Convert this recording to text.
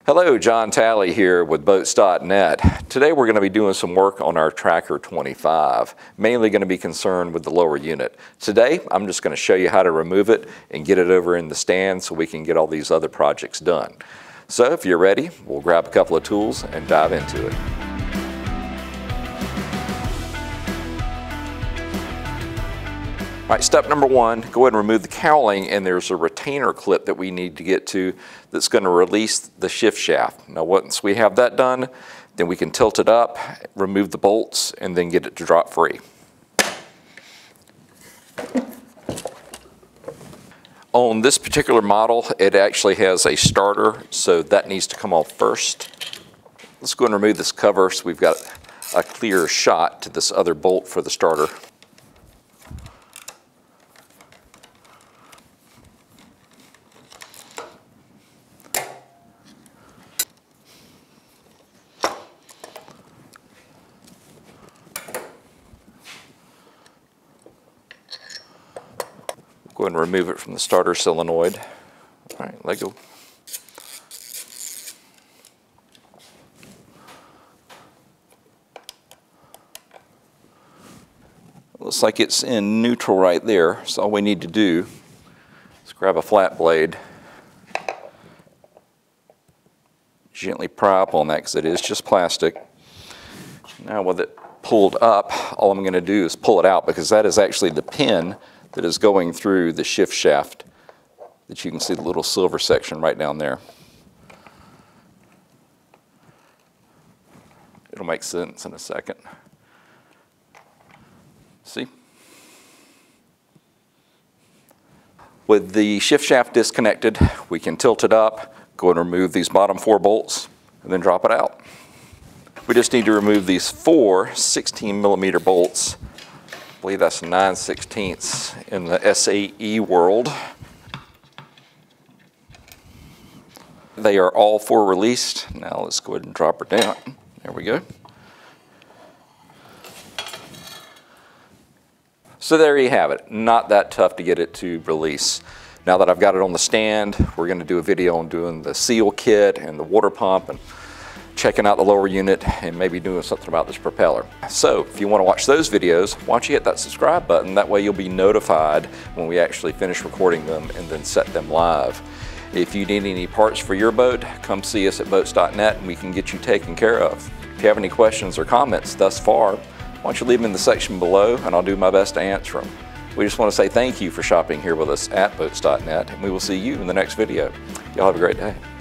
Hello, John Talley here with boats.net. Today we're going to be doing some work on our Tracker 25, mainly going to be concerned with the lower unit. Today I'm just going to show you how to remove it and get it over in the stand so we can get all these other projects done. So if you're ready, we'll grab a couple of tools and dive into it. All right, step number one, go ahead and remove the cowling, and there's a retainer clip that we need to get to that's going to release the shift shaft. Now once we have that done, then we can tilt it up, remove the bolts, and then get it to drop free. On this particular model, it actually has a starter, so that needs to come off first. Let's go and remove this cover so we've got a clear shot to this other bolt for the starter. Go ahead and remove it from the starter solenoid. All right, let go. Looks like it's in neutral right there, so all we need to do is grab a flat blade, gently pry up on that because it is just plastic. Now with it pulled up, all I'm going to do is pull it out because that is actually the pin that is going through the shift shaft that you can see the little silver section right down there. It'll make sense in a second. See? With the shift shaft disconnected, we can tilt it up, go and remove these bottom 4 bolts, and then drop it out. We just need to remove these 4 16mm bolts. I believe that's 9/16 in the SAE world. They are all 4 released. Now let's go ahead and drop her down. There we go. So there you have it. Not that tough to get it to release. Now that I've got it on the stand, we're going to do a video on doing the seal kit and the water pump and checking out the lower unit and maybe doing something about this propeller. So if you want to watch those videos, why don't you hit that subscribe button? That way you'll be notified when we actually finish recording them and then set them live. If you need any parts for your boat, come see us at boats.net and we can get you taken care of. If you have any questions or comments thus far, why don't you leave them in the section below and I'll do my best to answer them. We just want to say thank you for shopping here with us at boats.net, and we will see you in the next video. Y'all have a great day.